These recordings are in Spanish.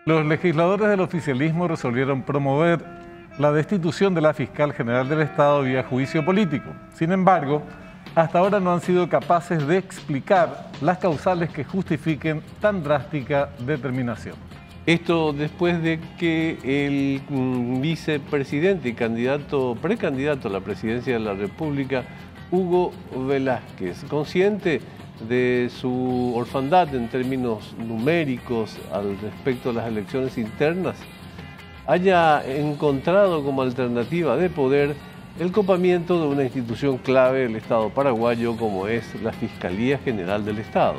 Los legisladores del oficialismo resolvieron promover la destitución de la fiscal general del Estado vía juicio político. Sin embargo, hasta ahora no han sido capaces de explicar las causales que justifiquen tan drástica determinación. Esto después de que el vicepresidente y precandidato a la presidencia de la República, Hugo Velázquez, consciente de su orfandad en términos numéricos al respecto de las elecciones internas, haya encontrado como alternativa de poder el copamiento de una institución clave del Estado paraguayo como es la Fiscalía General del Estado.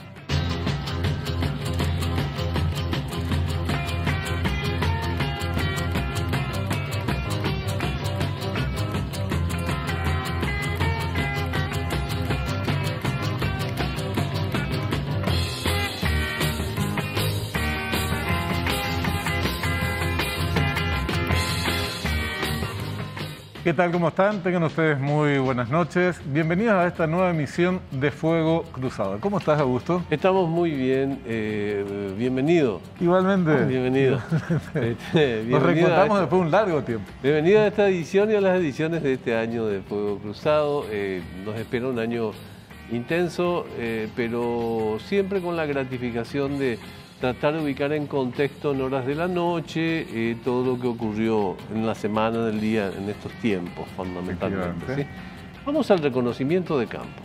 ¿Qué tal? ¿Cómo están? Tengan ustedes muy buenas noches. Bienvenidos a esta nueva emisión de Fuego Cruzado. ¿Cómo estás, Augusto? Estamos muy bien. Bienvenido. Igualmente. Bienvenido. Nos reencontramos después de un largo tiempo. Bienvenido a esta edición y a las ediciones de este año de Fuego Cruzado. Nos espera un año intenso, pero siempre con la gratificación de tratar de ubicar en contexto en horas de la noche todo lo que ocurrió en la semana, del día, en estos tiempos, fundamentalmente. ¿Sí? Vamos al reconocimiento de campo.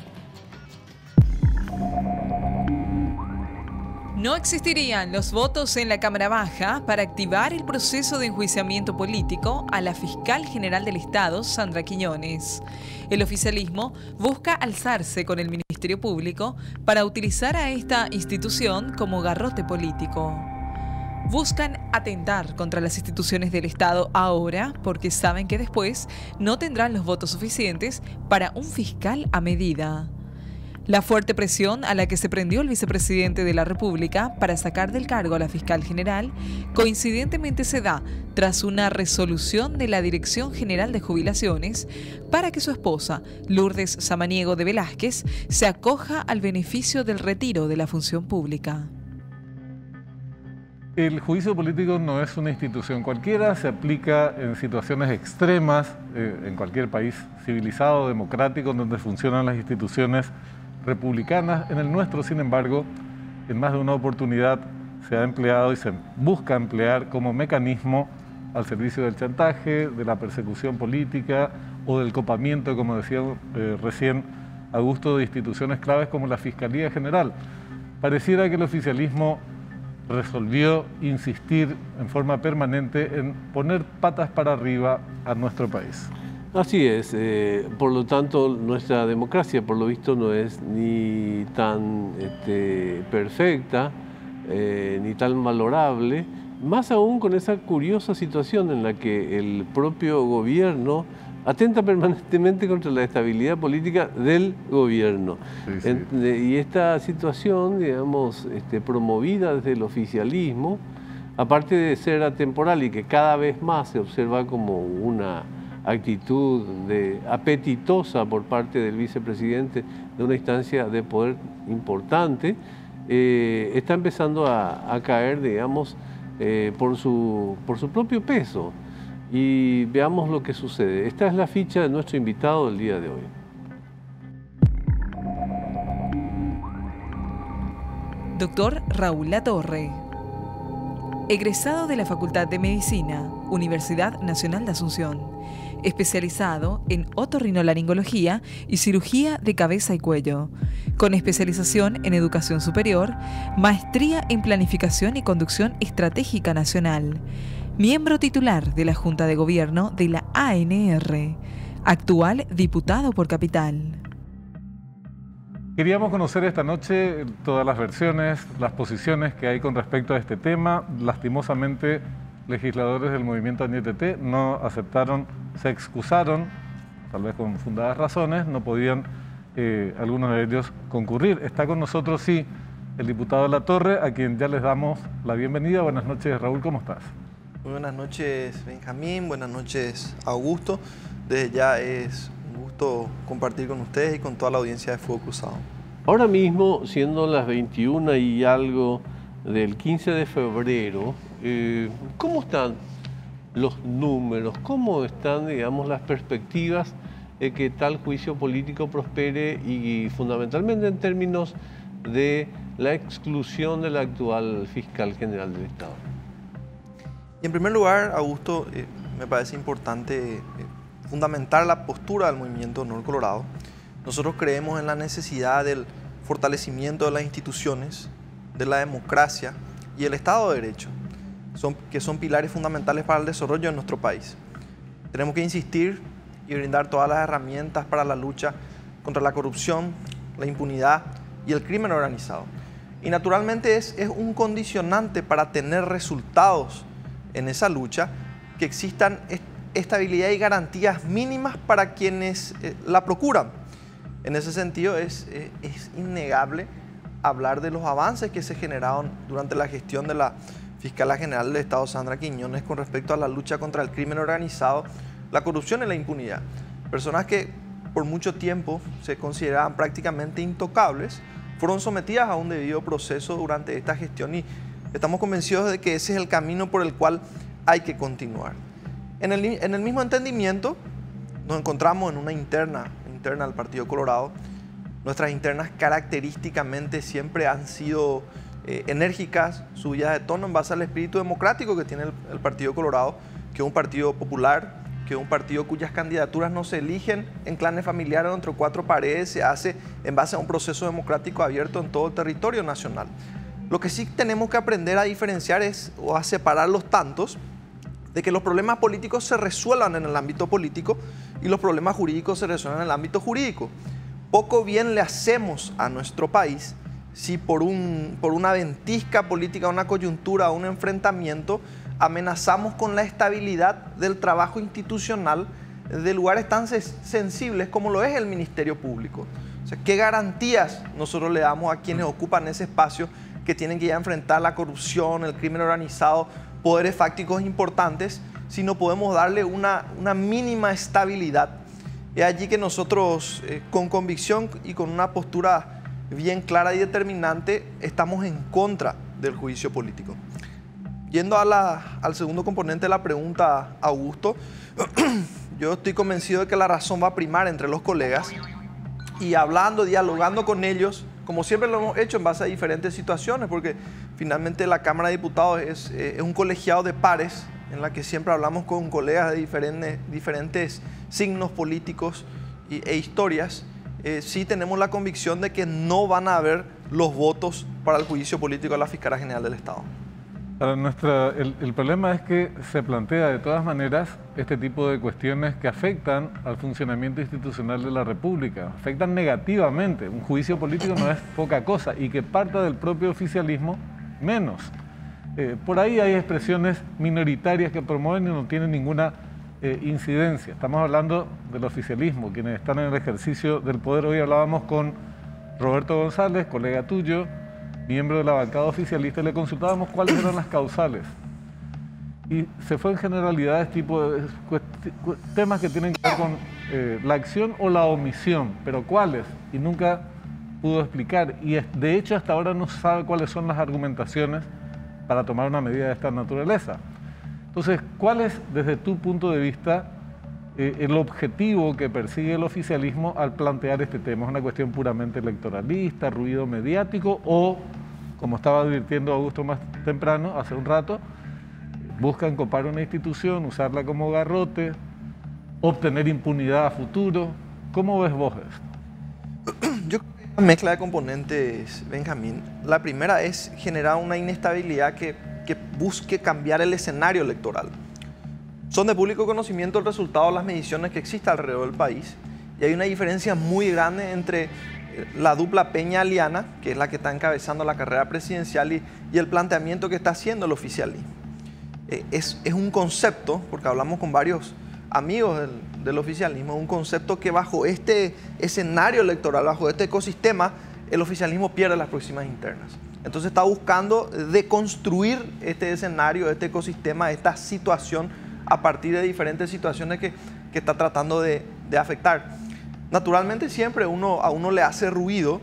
No existirían los votos en la Cámara Baja para activar el proceso de enjuiciamiento político a la fiscal general del Estado, Sandra Quiñones. El oficialismo busca alzarse con el Ministerio Público para utilizar a esta institución como garrote político. Buscan atentar contra las instituciones del Estado ahora porque saben que después no tendrán los votos suficientes para un fiscal a medida. La fuerte presión a la que se prendió el vicepresidente de la República para sacar del cargo a la fiscal general coincidentemente se da tras una resolución de la Dirección General de Jubilaciones para que su esposa, Lourdes Samaniego de Velázquez, se acoja al beneficio del retiro de la función pública. El juicio político no es una institución cualquiera, se aplica en situaciones extremas en cualquier país civilizado, democrático, donde funcionan las instituciones republicanas. En el nuestro, sin embargo, en más de una oportunidad se ha empleado y se busca emplear como mecanismo al servicio del chantaje, de la persecución política o del copamiento, como decía recién Augusto, de instituciones claves como la Fiscalía General. Pareciera que el oficialismo resolvió insistir en forma permanente en poner patas para arriba a nuestro país. Así es, por lo tanto nuestra democracia por lo visto no es ni tan perfecta ni tan valorable, más aún con esa curiosa situación en la que el propio gobierno atenta permanentemente contra la estabilidad política del gobierno. Sí, sí. Y esta situación, digamos, promovida desde el oficialismo, aparte de ser atemporal y que cada vez más se observa como una actitud apetitosa por parte del vicepresidente de una instancia de poder importante, está empezando a caer, digamos, por su propio peso. Y veamos lo que sucede. Esta es la ficha de nuestro invitado del día de hoy. Doctor Raúl Latorre, egresado de la Facultad de Medicina, Universidad Nacional de Asunción, especializado en otorrinolaringología y cirugía de cabeza y cuello, con especialización en educación superior, maestría en planificación y conducción estratégica nacional, miembro titular de la Junta de Gobierno de la ANR, actual diputado por Capital. Queríamos conocer esta noche todas las versiones, las posiciones que hay con respecto a este tema. Lastimosamente, legisladores del movimiento AñTT no aceptaron, se excusaron, tal vez con fundadas razones, no podían algunos de ellos concurrir. Está con nosotros, sí, el diputado Latorre, a quien ya les damos la bienvenida. Buenas noches, Raúl, ¿cómo estás? Muy buenas noches, Benjamín, buenas noches, Augusto. Desde ya es un gusto compartir con ustedes y con toda la audiencia de Fuego Cruzado. Ahora mismo, siendo las 21 y algo del 15 de febrero, ¿cómo están los números? ¿Cómo están, digamos, las perspectivas de que tal juicio político prospere y fundamentalmente en términos de la exclusión del actual fiscal general del Estado? Y en primer lugar, Augusto, me parece importante fundamentar la postura del Movimiento Honor Colorado. Nosotros creemos en la necesidad del fortalecimiento de las instituciones, de la democracia y el Estado de Derecho, que son pilares fundamentales para el desarrollo de nuestro país. Tenemos que insistir y brindar todas las herramientas para la lucha contra la corrupción, la impunidad y el crimen organizado. Y naturalmente es un condicionante para tener resultados en esa lucha que existan estabilidad y garantías mínimas para quienes la procuran. En ese sentido es innegable hablar de los avances que se generaron durante la gestión de la Fiscala General del Estado, Sandra Quiñones, con respecto a la lucha contra el crimen organizado, la corrupción y la impunidad. Personas que por mucho tiempo se consideraban prácticamente intocables, fueron sometidas a un debido proceso durante esta gestión y estamos convencidos de que ese es el camino por el cual hay que continuar. En el mismo entendimiento, nos encontramos en una interna del Partido Colorado. Nuestras internas característicamente siempre han sido enérgicas, subidas de tono en base al espíritu democrático que tiene el Partido Colorado, que es un partido popular, que es un partido cuyas candidaturas no se eligen en clanes familiares entre cuatro paredes, se hace en base a un proceso democrático abierto en todo el territorio nacional. Lo que sí tenemos que aprender a diferenciar o a separar los tantos de que los problemas políticos se resuelvan en el ámbito político y los problemas jurídicos se resuelvan en el ámbito jurídico. Poco bien le hacemos a nuestro país si por una ventisca política, una coyuntura, un enfrentamiento, amenazamos con la estabilidad del trabajo institucional de lugares tan sensibles como lo es el Ministerio Público. O sea, ¿qué garantías nosotros le damos a quienes ocupan ese espacio que tienen que ya enfrentar la corrupción, el crimen organizado, poderes fácticos importantes, si no podemos darle una mínima estabilidad? Es allí que nosotros, con convicción y con una postura bien clara y determinante, estamos en contra del juicio político. Yendo al segundo componente de la pregunta, Augusto, yo estoy convencido de que la razón va a primar entre los colegas y hablando, dialogando con ellos, como siempre lo hemos hecho en base a diferentes situaciones, porque finalmente la Cámara de Diputados es un colegiado de pares en la que siempre hablamos con colegas de diferentes signos políticos e historias. Sí tenemos la convicción de que no van a haber los votos para el juicio político de la Fiscalía General del Estado. El problema es que se plantea de todas maneras este tipo de cuestiones que afectan al funcionamiento institucional de la República, afectan negativamente. Un juicio político no es poca cosa y que parta del propio oficialismo menos. Por ahí hay expresiones minoritarias que promueven y no tienen ninguna incidencia. Estamos hablando del oficialismo, quienes están en el ejercicio del poder. Hoy hablábamos con Roberto González, colega tuyo, miembro de la bancada oficialista, y le consultábamos cuáles eran las causales. Y se fue en generalidades, tipo de temas que tienen que ver con la acción o la omisión, pero cuáles, y nunca pudo explicar. Y de hecho hasta ahora no sabe cuáles son las argumentaciones para tomar una medida de esta naturaleza. Entonces, ¿cuál es, desde tu punto de vista, el objetivo que persigue el oficialismo al plantear este tema? ¿Es una cuestión puramente electoralista, ruido mediático o, como estaba advirtiendo Augusto más temprano, hace un rato, buscan copar una institución, usarla como garrote, obtener impunidad a futuro? ¿Cómo ves vos esto? Yo creo que hay una mezcla de componentes, Benjamín. La primera es generar una inestabilidad que busque cambiar el escenario electoral. Son de público conocimiento el resultado de las mediciones que existen alrededor del país y hay una diferencia muy grande entre la dupla Peña-Aliana, que es la que está encabezando la carrera presidencial, y el planteamiento que está haciendo el oficialismo. Es un concepto, porque hablamos con varios amigos del oficialismo, un concepto que bajo este escenario electoral, bajo este ecosistema, el oficialismo pierde las próximas internas. Entonces está buscando deconstruir este escenario, este ecosistema, esta situación a partir de diferentes situaciones que está tratando de afectar. Naturalmente siempre a uno le hace ruido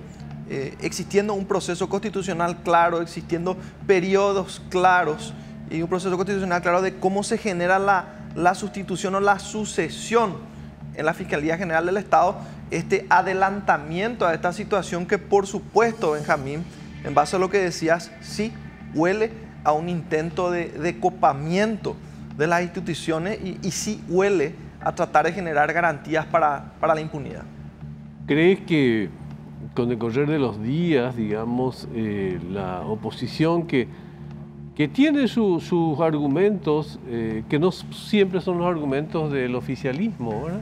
existiendo un proceso constitucional claro, existiendo periodos claros y un proceso constitucional claro de cómo se genera la sustitución o la sucesión en la Fiscalía General del Estado, este adelantamiento a esta situación que, por supuesto, Benjamín, en base a lo que decías, sí huele a un intento de copamiento de las instituciones y sí huele a tratar de generar garantías para la impunidad. ¿Crees que con el correr de los días, digamos, la oposición que tiene sus argumentos, que no siempre son los argumentos del oficialismo, ¿verdad?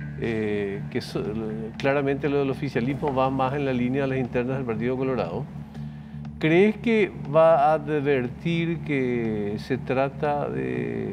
Claramente lo del oficialismo va más en la línea de las internas del Partido Colorado. ¿Crees que va a advertir que se trata de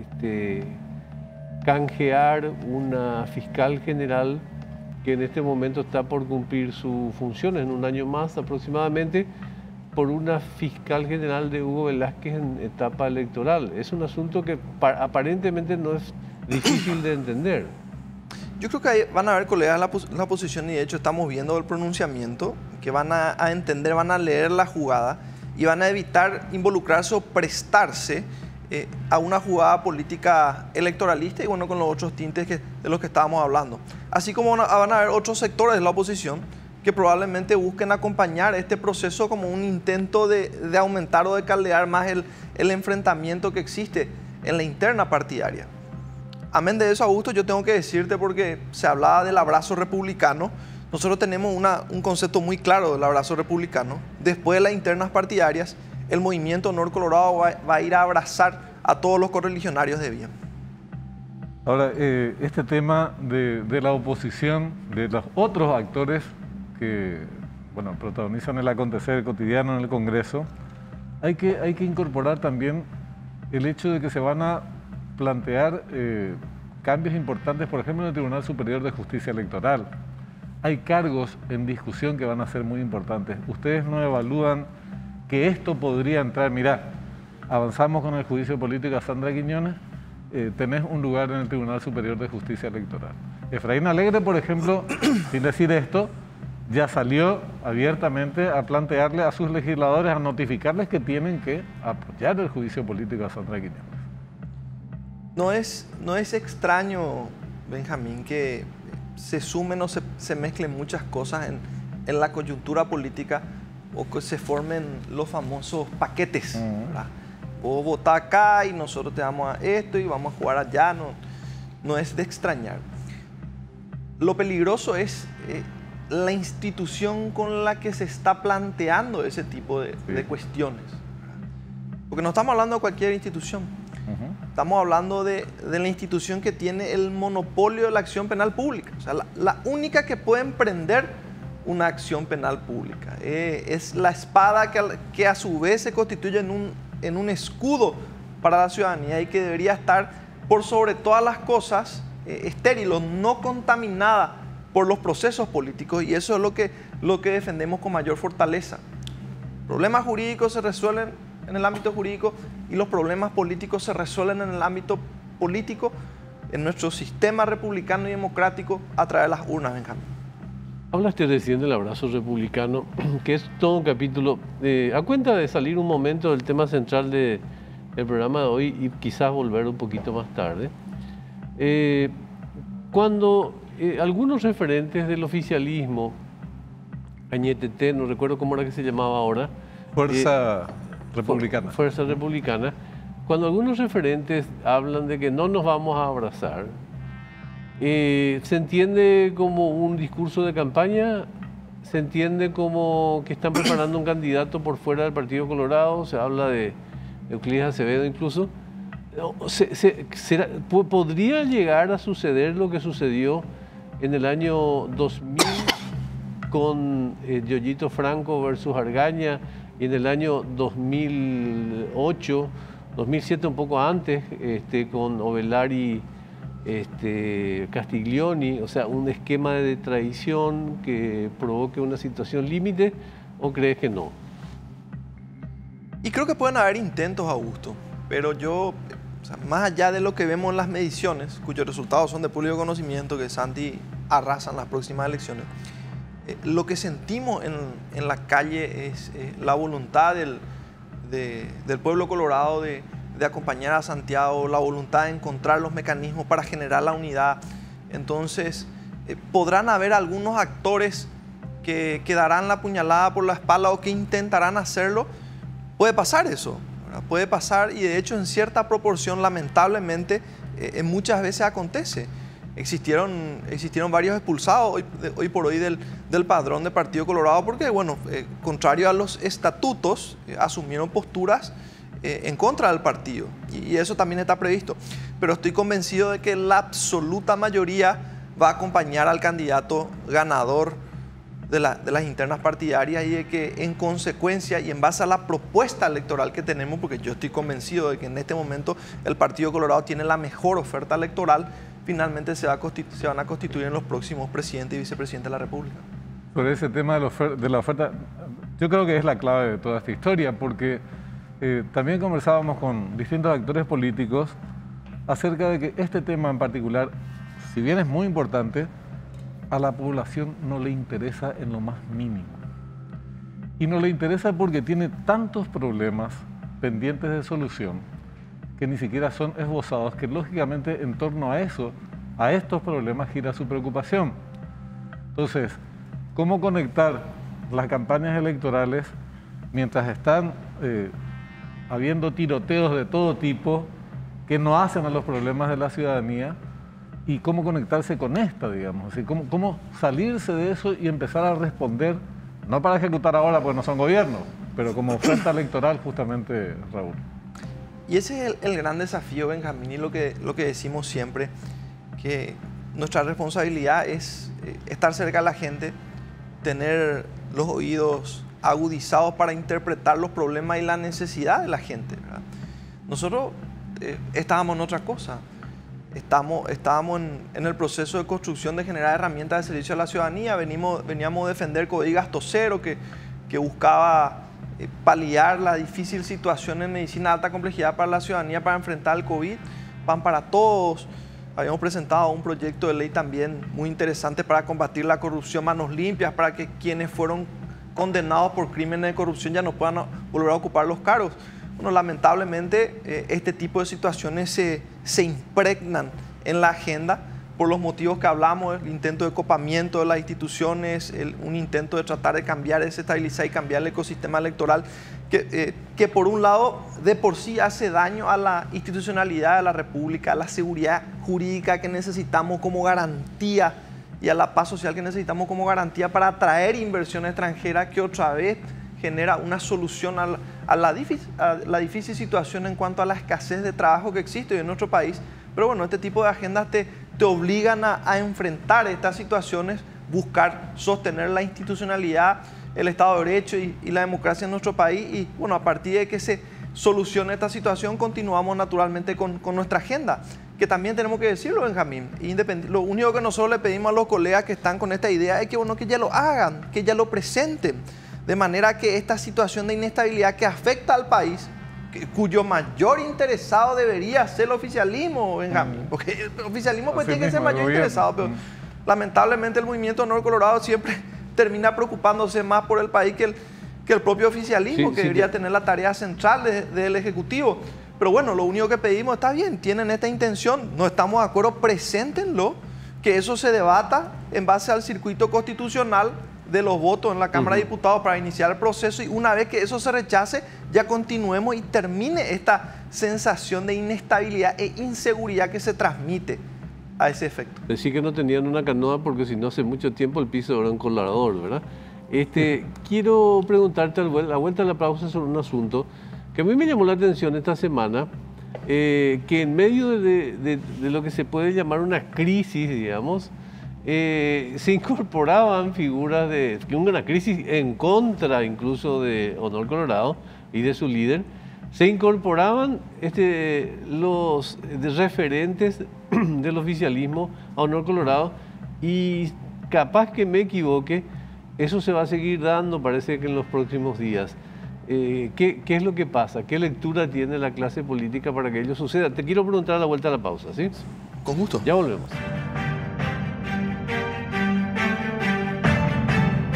canjear una fiscal general que en este momento está por cumplir sus funciones en un año más aproximadamente, por una fiscal general de Hugo Velázquez en etapa electoral? Es un asunto que aparentemente no es difícil de entender. Yo creo que ahí van a haber colegas en la oposición y de hecho estamos viendo el pronunciamiento, que van a entender, van a leer la jugada y van a evitar involucrarse o prestarse a una jugada política electoralista y bueno, con los otros tintes de los que estábamos hablando. Así como van a haber otros sectores de la oposición que probablemente busquen acompañar este proceso como un intento de aumentar o de caldear más el enfrentamiento que existe en la interna partidaria. Amén de eso, Augusto, yo tengo que decirte, porque se hablaba del abrazo republicano, nosotros tenemos un concepto muy claro del abrazo republicano. Después de las internas partidarias, el movimiento Honor Colorado va a ir a abrazar a todos los correligionarios de bien. Ahora, este tema de la oposición, de los otros actores que protagonizan el acontecer cotidiano en el Congreso, hay que incorporar también el hecho de que se van a plantear cambios importantes, por ejemplo, en el Tribunal Superior de Justicia Electoral. Hay cargos en discusión que van a ser muy importantes. ¿Ustedes no evalúan que esto podría entrar? Mirá, avanzamos con el juicio político a Sandra Quiñones, tenés un lugar en el Tribunal Superior de Justicia Electoral. Efraín Alegre, por ejemplo, sin decir esto, ya salió abiertamente a plantearle a sus legisladores, a notificarles que tienen que apoyar el juicio político a Sandra Quiñones. No es extraño, Benjamín, que se sumen o se mezclen muchas cosas en la coyuntura política o que se formen los famosos paquetes. ¿Verdad? Vos votás acá y nosotros te damos a esto y vamos a jugar allá. No es de extrañar. Lo peligroso es la institución con la que se está planteando ese tipo de cuestiones. Porque no estamos hablando de cualquier institución. Estamos hablando de la institución que tiene el monopolio de la acción penal pública. O sea, la única que puede emprender una acción penal pública. Es la espada que a su vez se constituye en un escudo para la ciudadanía y que debería estar por sobre todas las cosas estéril o no contaminada por los procesos políticos, y eso es lo que defendemos con mayor fortaleza. Problemas jurídicos se resuelven en el ámbito jurídico y los problemas políticos se resuelven en el ámbito político, en nuestro sistema republicano y democrático a través de las urnas, Benjamín. Hablaste recién del abrazo republicano, que es todo un capítulo. A cuenta de salir un momento del tema central del programa de hoy y quizás volver un poquito más tarde, cuando algunos referentes del oficialismo, Añetete, no recuerdo cómo era que se llamaba ahora, Fuerza Republicana. Fuerza Republicana, cuando algunos referentes hablan de que no nos vamos a abrazar, se entiende como un discurso de campaña, se entiende como que están preparando un candidato por fuera del Partido Colorado, se habla de Euclides Acevedo incluso. ¿Podría llegar a suceder lo que sucedió en el año 2000 con Yoyito Franco versus Argaña, y en el año 2008, 2007 un poco antes, con Ovelari Castiglioni, o sea, un esquema de traición que provoque una situación límite, o crees que no? Y creo que pueden haber intentos, Augusto, pero yo, más allá de lo que vemos en las mediciones, cuyos resultados son de público conocimiento, que Santi arrasa en las próximas elecciones, lo que sentimos en la calle es la voluntad del pueblo colorado de acompañar a Santiago, la voluntad de encontrar los mecanismos para generar la unidad. Entonces, podrán haber algunos actores que darán la puñalada por la espalda o que intentarán hacerlo. Puede pasar eso, ¿verdad? Puede pasar, y de hecho en cierta proporción, lamentablemente, muchas veces acontece. Existieron varios expulsados hoy por hoy del padrón de Partido Colorado porque, bueno, contrario a los estatutos, asumieron posturas en contra del partido, y eso también está previsto. Pero estoy convencido de que la absoluta mayoría va a acompañar al candidato ganador de las internas partidarias, y de que en consecuencia y en base a la propuesta electoral que tenemos, porque yo estoy convencido de que en este momento el Partido Colorado tiene la mejor oferta electoral, finalmente se van a constituir en los próximos presidentes y vicepresidentes de la República. Sobre ese tema de la oferta, yo creo que es la clave de toda esta historia, porque también conversábamos con distintos actores políticos acerca de que este tema en particular, si bien es muy importante, a la población no le interesa en lo más mínimo. Y no le interesa porque tiene tantos problemas pendientes de solución que ni siquiera son esbozados, que lógicamente en torno a eso, a estos problemas gira su preocupación. Entonces, ¿cómo conectar las campañas electorales mientras están habiendo tiroteos de todo tipo que no hacen a los problemas de la ciudadanía? Y cómo conectarse con esta, digamos, así, cómo salirse de eso y empezar a responder, no para ejecutar ahora porque no son gobiernos, pero como oferta electoral justamente, Raúl. Y ese es el gran desafío, Benjamín, y lo que decimos siempre, que nuestra responsabilidad es estar cerca de la gente, tener los oídos agudizados para interpretar los problemas y la necesidad de la gente, ¿verdad? Nosotros estábamos en otra cosa. Estábamos en el proceso de construcción de generar herramientas de servicio a la ciudadanía. Veníamos a defender Código Gasto Cero, que buscaba paliar la difícil situación en medicina de alta complejidad para la ciudadanía para enfrentar el COVID. Pan para Todos. Habíamos presentado un proyecto de ley también muy interesante para combatir la corrupción, Manos Limpias, para que quienes fueron condenados por crímenes de corrupción ya no puedan volver a ocupar los cargos. Bueno, lamentablemente este tipo de situaciones se impregnan en la agenda por los motivos que hablamos, el intento de copamiento de las instituciones, un intento de tratar de cambiar, desestabilizar y cambiar el ecosistema electoral, que por un lado de por sí hace daño a la institucionalidad de la República, a la seguridad jurídica que necesitamos como garantía y a la paz social que necesitamos como garantía para atraer inversión extranjera, que otra vez genera una solución a la difícil situación en cuanto a la escasez de trabajo que existe en nuestro país. Pero bueno, este tipo de agendas te obligan a enfrentar estas situaciones, buscar sostener la institucionalidad, el Estado de Derecho y la democracia en nuestro país. Y bueno, a partir de que se solucione esta situación, continuamos naturalmente con nuestra agenda, que también tenemos que decirlo, Benjamín. Lo único que nosotros le pedimos a los colegas que están con esta idea es que, bueno, que ya lo hagan, que ya lo presenten, de manera que esta situación de inestabilidad que afecta al país, cuyo mayor interesado debería ser el oficialismo, Benjamín, porque el oficialismo pues tiene que ser mayor interesado, pero lamentablemente el movimiento Honor Colorado siempre termina preocupándose más por el país que el propio oficialismo, que debería tener la tarea central del Ejecutivo. Pero bueno, lo único que pedimos, está bien, tienen esta intención, no estamos de acuerdo, preséntenlo, que eso se debata en base al circuito constitucional de los votos en la Cámara de Diputados para iniciar el proceso, y una vez que eso se rechace, ya continuemos y termine esta sensación de inestabilidad e inseguridad que se transmite a ese efecto. Decir que no tenían una canoa porque si no hace mucho tiempo el piso era un colador, ¿verdad? Quiero preguntarte a la vuelta de la pausa sobre un asunto que a mí me llamó la atención esta semana, que en medio de lo que se puede llamar una crisis, digamos, se incorporaban figuras de una crisis en contra incluso de Honor Colorado y de su líder. Se incorporaban los referentes del oficialismo a Honor Colorado, y capaz que me equivoque, eso se va a seguir dando, parece que en los próximos días. ¿Qué es lo que pasa? ¿Qué lectura tiene la clase política para que ello suceda? Te quiero preguntar a la vuelta a la pausa, ¿sí? Con gusto. Ya volvemos.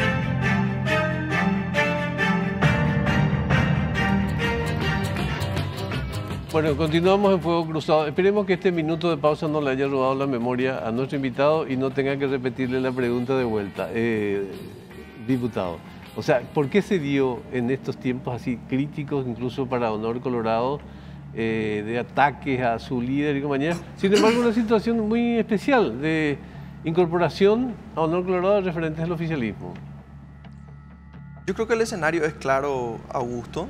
Bueno, continuamos en Fuego Cruzado. Esperemos que este minuto de pausa no le haya robado la memoria a nuestro invitado y no tenga que repetirle la pregunta de vuelta. Diputado, o sea, ¿por qué se dio en estos tiempos así críticos, incluso para Honor Colorado, de ataques a su líder y compañía? Sin embargo, una situación muy especial de incorporación a Honor Colorado de referentes del oficialismo. Yo creo que el escenario es claro, Augusto.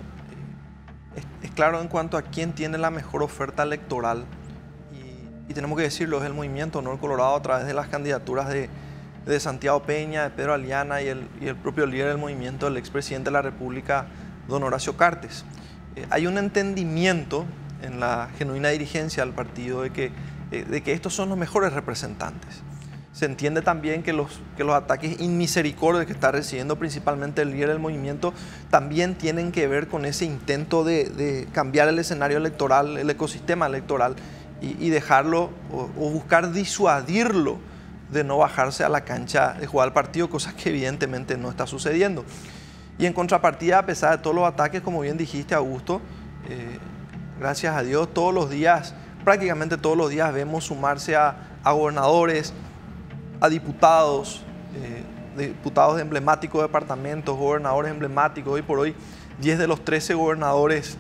Es claro en cuanto a quién tiene la mejor oferta electoral y tenemos que decirlo, es el movimiento Honor Colorado a través de las candidaturas de Santiago Peña, de Pedro Aliana y el propio líder del movimiento, el expresidente de la República, don Horacio Cartes. Hay un entendimiento en la genuina dirigencia del partido de que estos son los mejores representantes. Se entiende también que los ataques inmisericordios que está recibiendo principalmente el líder del movimiento también tienen que ver con ese intento de cambiar el escenario electoral, el ecosistema electoral y dejarlo o buscar disuadirlo de no bajarse a la cancha de jugar al partido, cosa que evidentemente no está sucediendo. Y en contrapartida, a pesar de todos los ataques, como bien dijiste, Augusto, gracias a Dios, todos los días, prácticamente todos los días vemos sumarse a gobernadores, a diputados, diputados de emblemáticos departamentos, gobernadores emblemáticos. Hoy por hoy, 10 de los 13 gobernadores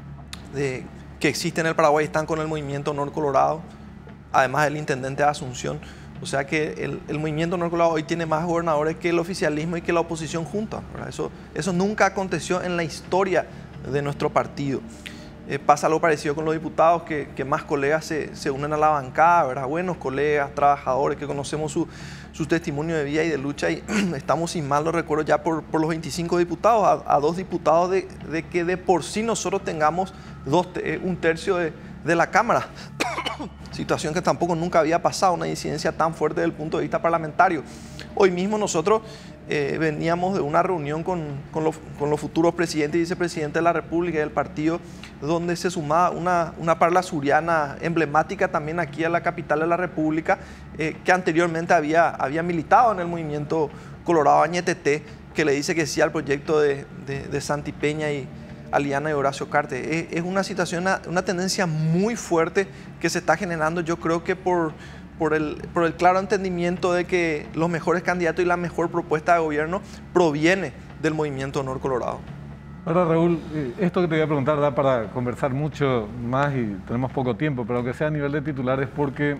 que existen en el Paraguay están con el movimiento Honor Colorado, además del intendente de Asunción. O sea que el movimiento Honor Colorado hoy tiene más gobernadores que el oficialismo y que la oposición junta, ¿verdad? Eso nunca aconteció en la historia de nuestro partido. Pasa algo parecido con los diputados, que más colegas se unen a la bancada, ¿verdad? Buenos colegas, trabajadores, que conocemos su testimonio de vida y de lucha, y estamos, sin mal no recuerdo, ya por los 25 diputados, a 2 diputados de que de por sí nosotros tengamos un tercio de la Cámara. Situación que tampoco nunca había pasado, una disidencia tan fuerte desde el punto de vista parlamentario. Hoy mismo nosotros veníamos de una reunión con los futuros presidentes y vicepresidentes de la República y del partido, donde se sumaba una parla suriana emblemática también aquí a la capital de la República, que anteriormente había militado en el movimiento Colorado Añetete, que le dice que sí al proyecto de Santi Peña y Aliana y Horacio Cartes. Es una situación, una tendencia muy fuerte que se está generando, yo creo que por el claro entendimiento de que los mejores candidatos y la mejor propuesta de gobierno proviene del movimiento Honor Colorado. Ahora, Raúl, esto que te voy a preguntar da para conversar mucho más y tenemos poco tiempo, pero aunque sea a nivel de titulares, porque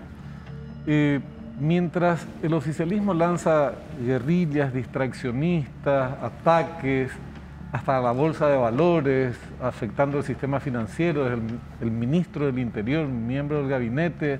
mientras el oficialismo lanza guerrillas distraccionistas, ataques, hasta la bolsa de valores, afectando el sistema financiero, el ministro del Interior, miembro del gabinete,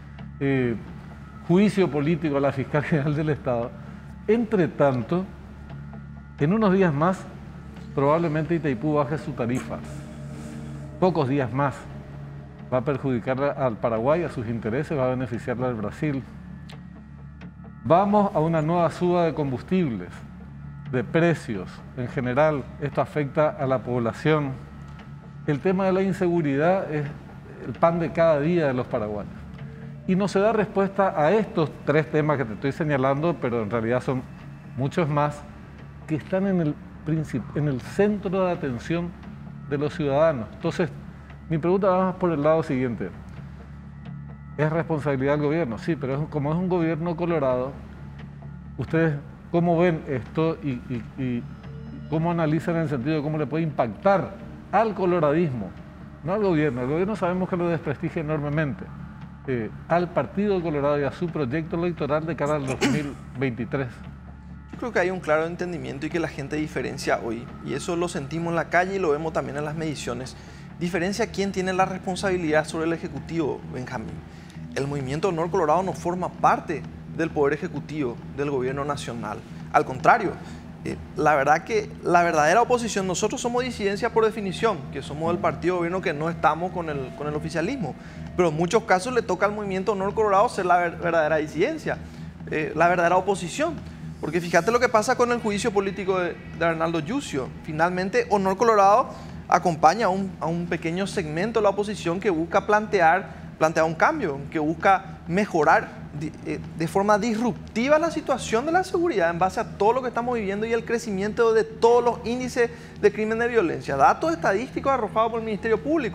juicio político a la fiscal general del Estado. Entre tanto, en unos días más, probablemente Itaipú baje su tarifa. Pocos días más. Va a perjudicar al Paraguay, a sus intereses, va a beneficiarle al Brasil. Vamos a una nueva suba de combustibles, de precios. En general, esto afecta a la población. El tema de la inseguridad es el pan de cada día de los paraguayos. Y no se da respuesta a estos 3 temas que te estoy señalando, pero en realidad son muchos más, que están en el centro de atención de los ciudadanos. Entonces, mi pregunta va más por el lado siguiente. ¿Es responsabilidad del gobierno? Sí, pero como es un gobierno colorado, ¿ustedes cómo ven esto y cómo analizan en el sentido de cómo le puede impactar al coloradismo? No al gobierno. El gobierno sabemos que lo desprestigia enormemente. Al Partido Colorado y a su proyecto electoral de cara al 2023. Yo creo que hay un claro entendimiento y que la gente diferencia hoy, y eso lo sentimos en la calle y lo vemos también en las mediciones, diferencia quién tiene la responsabilidad sobre el Ejecutivo, Benjamín. El movimiento Honor Colorado no forma parte del Poder Ejecutivo del Gobierno Nacional. Al contrario, la verdad que la verdadera oposición, nosotros somos disidencia por definición, que somos el partido de gobierno que no estamos con el oficialismo, pero en muchos casos le toca al movimiento Honor Colorado ser la verdadera disidencia, la verdadera oposición. Porque fíjate lo que pasa con el juicio político de Arnaldo Yucio. Finalmente, Honor Colorado acompaña a un pequeño segmento de la oposición que busca plantear un cambio, que busca mejorar de forma disruptiva la situación de la seguridad en base a todo lo que estamos viviendo y el crecimiento de todos los índices de crimen de violencia. Datos estadísticos arrojados por el Ministerio Público.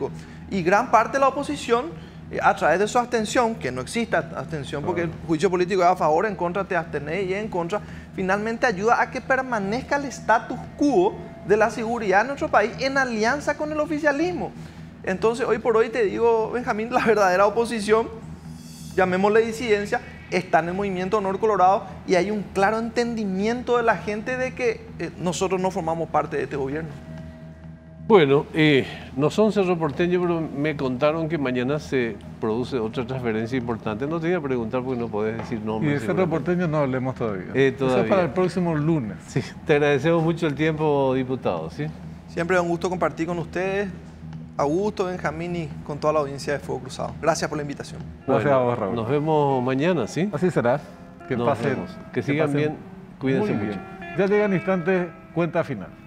Y gran parte de la oposición, a través de su abstención, que no existe abstención porque el juicio político es a favor, en contra te abstenés y en contra, finalmente ayuda a que permanezca el status quo de la seguridad en nuestro país en alianza con el oficialismo. Entonces, hoy por hoy te digo, Benjamín, la verdadera oposición, llamémosle disidencia, está en el movimiento Honor Colorado y hay un claro entendimiento de la gente de que nosotros no formamos parte de este gobierno. Bueno, no son Cerro Porteño, pero me contaron que mañana se produce otra transferencia importante. No te voy a preguntar porque no podés decir Y nombres. de Cerro Porteño no hablemos todavía. Eso Todavía. es para el próximo lunes. Sí, te agradecemos mucho el tiempo, diputado. ¿Sí? Siempre es un gusto compartir con ustedes, Augusto, Benjamín y con toda la audiencia de Fuego Cruzado. Gracias por la invitación. Gracias a vos, Raúl. Nos vemos mañana, ¿sí? Así será. Que Nos pasen. vemos. Que sigan bien. Cuídense muy mucho. bien. Ya llega en instantes cuenta final.